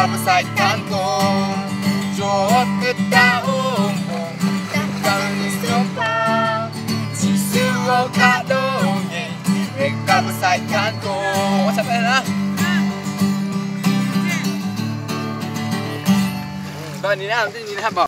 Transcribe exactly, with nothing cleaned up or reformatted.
besarkan ko. Jod kita umpong takkan disumpah. Sisuo kat dongeng mereka besarkan ko. Macam mana lah? Rồi, nhìn nào, nhìn nào, bảo